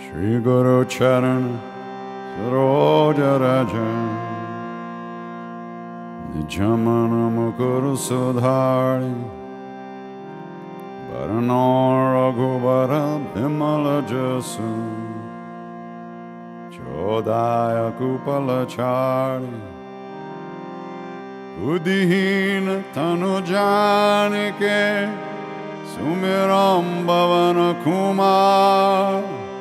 Shri Guru Charan Saroja Raja Nijamana Mukuru Sudhari Varano Raghubara Bhimala Jasu Chodaya Kupala Chari Buddhihin Tanu Janike Sumiram Bhavana Kumar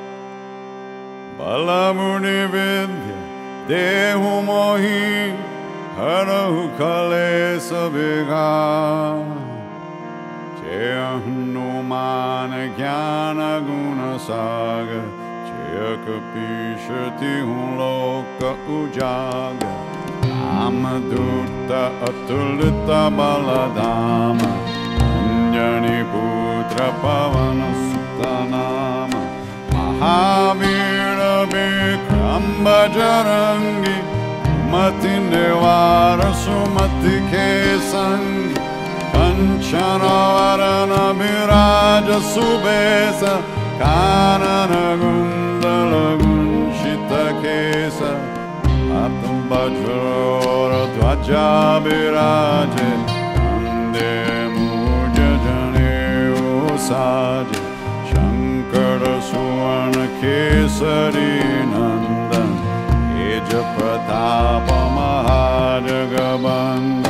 Balamuni Vidya Dehu Mohi Harahu Kale Sabiga Jaya Hanuman Jnana Guna Saga Jaya Kapishati Loka Ujaga Amadutta Atulita Baladama Anjani Putra Pavana Sutanama Mahavira Vikram Bajarangi Mati Nivara Sumati Kesangi Kanchana Varana Viraja Subesa Kanana Gundala Gunshita Kesa Atam Bajrora Dvaja Viraje Kande Muja Jane Usaje Shankara Suvarna Kesari Nandan Eja Pratapa Mahajagabanda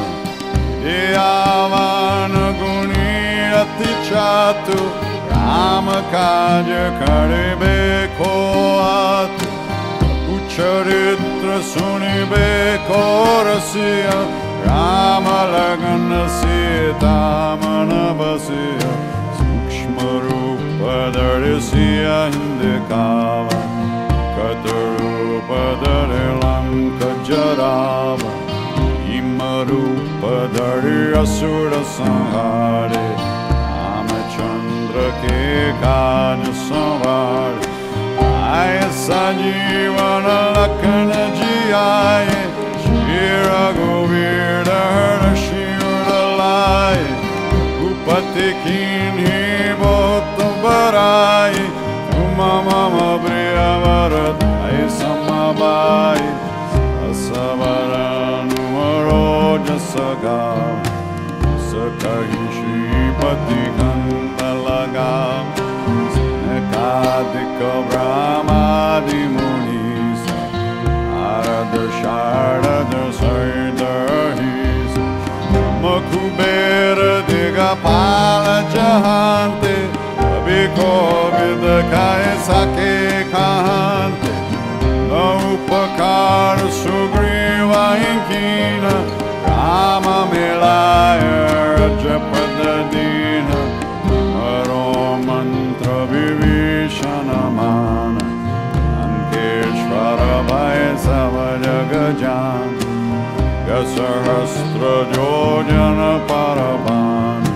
Yavana Guni Ati Chatu Rama Kaja Karibe Koatu Ucharitra Sunibe Korasiya Rama Lagana Sita Manabasiya Sukshma Rupa Darisiya Hindikava Katarupa Darilanka Jarava Imarupa Dari Asura Sanghare Ramachandra Ke Kaja Samvare Aya Sajivana Lakana Jiyaye Shira Govirda Harda Shira Laye Upati Kinhi Bhota Baraye Umama Priya Varadai Samabai Asavaranu Aroja Sagam Sakahi Shripati Kandalagam Nekadika Brahmadi Munisa Arada Sharada Saidahisa Makubera Digapala Jahante Abhiko Vidakaya Sake Kahante Upakar Sugriva Inkina Rama Milaya Rajapadadina Haro Mantra Vivishana Mana Ankeshvara Vaisava Jagajan Gasarastra Jojana Paravan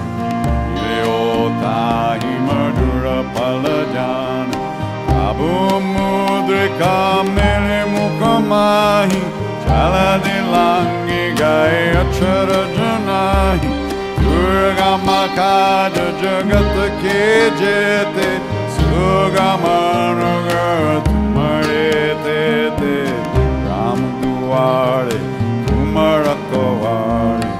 Ilyota Himadura Palajan Abu Mudrika Mele Mukamahi Chaladilangi Gaya Charajanahi Durga Makaja Jagat Kejete Sugamanugat Marete Ram Duare Kumarakovare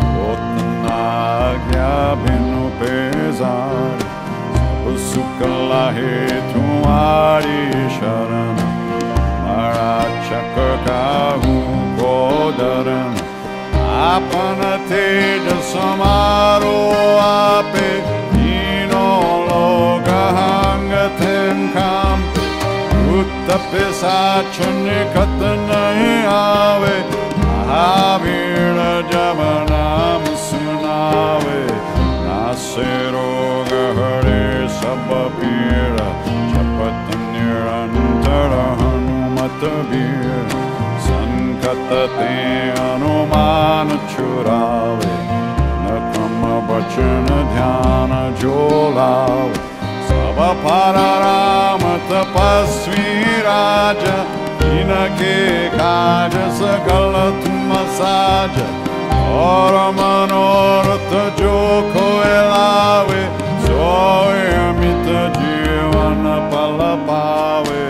Ottanagya Binu Pesare Sukalahe Tumari Sharana Marachaka Kahu Kodaran Apana Teja Samaro Ape Dino Loga Hangaten Kampe Uttapisa Chanikatanahi Ave Mahavira Javanam Sunave Nasero Gahare Sabapira Chapatanirantara Hanumatabir Sankatate Anumana Churave Nakama Bachana Dhyana Jolave Sabapararama Tapasvi Raja Inake Kaja Sakala Tumasaja Ora Manorata Joko Elave Soy Amita Jivana Palapave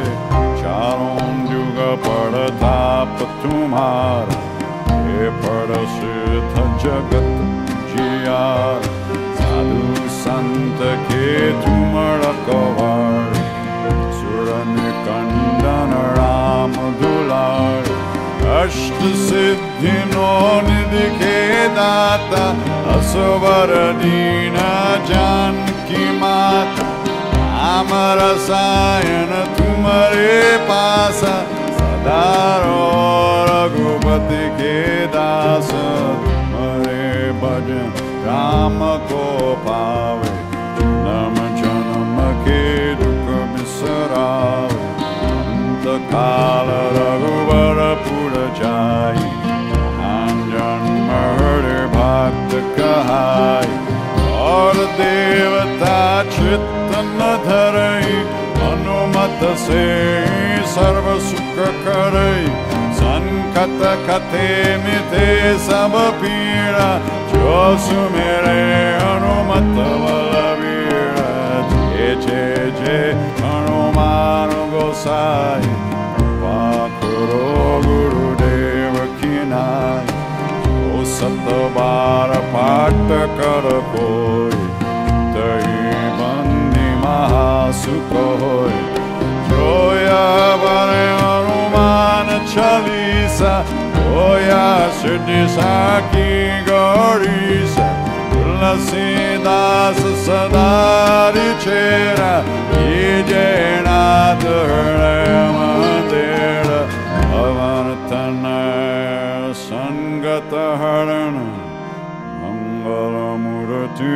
पढ़ सिद्ध जगत जिया साधु संत के तुम रखवार सुर निकंदन राम दुलार अष्ट सिद्धि no निधि के दाता असवर दीन जानकी माता राम रसायन तुम्हारे पास सदा रघुपति के दास तुम्हारे भजन राम को पावे जन्म जन्म के दुख बिसरावे अंत काल रघुवर पुर जाई जन्म हरे भक्त कहाई और देवता चित्तन धरई अनुमत से सर्व सुख करई संकट कथे मिथे सब पीड़ा जो सुमेरे हनुमत बलवीर जय जय जय हनुमान गोसाई कृपा करो गुरुदेव की नाई जो सत बार पाठ कर कोई तही बंदी महासुख होय जोया बरे हनुमान चालीसा होया सिद्धि साकी गौरीसा तुलसीदास सदा चेरा ये जयनाथ हृदय मंदिर भवन तनय संगत हरण मंगल मूर्ति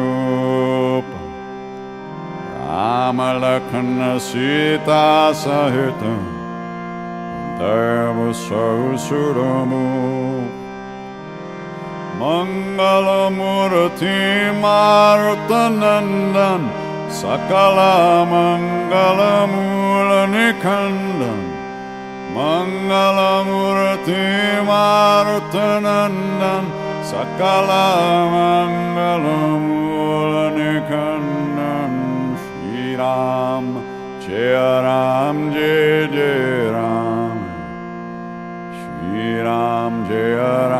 राम लखन सीता सहित देव ससुरमु मंगल मूर्ति मारुत नंदन सकल मंगल मूल निखंडन मंगल मूर्ति मारुत नंदन सकल मंगल मूल निखंडन श्री राम जय जय राम श्री राम जय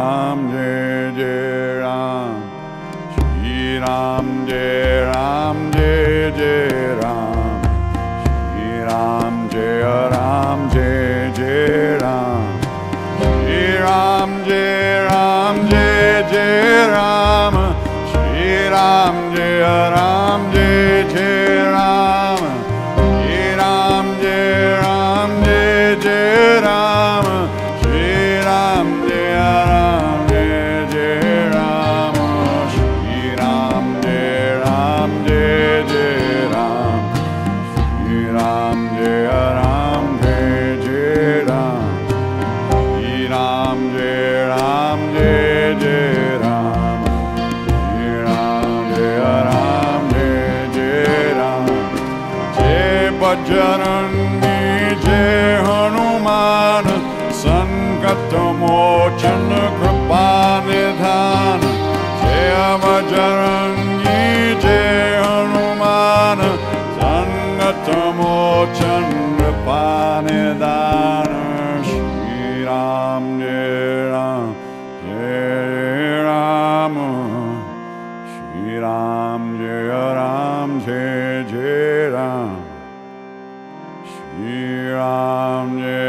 जय राम श्री राम जय जय राम श्री राम जय जय राम श्री राम जय जय राम श्री राम जय जय राम श्री राम जय जय राम श्री राम जय जय राम श्री राम जय जय राम श्री राम जय जय राम श्री राम जय जय राम श्री राम जय जय राम जय बजरंगी जय हनुमान संकट मोचन कृपा निधान जय बजरंगी जय हनुमान संकट मोचन कृपा निधान श्री राम जय राम श्री राम जय जय राम श्री राम जय